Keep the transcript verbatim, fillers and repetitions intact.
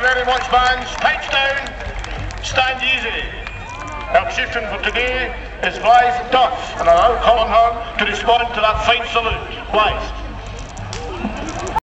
very much, bands. Pipes down, stand easy. Our chieftain for today is Blythe Duff, and I'll call on her to respond to that fine salute. Blythe.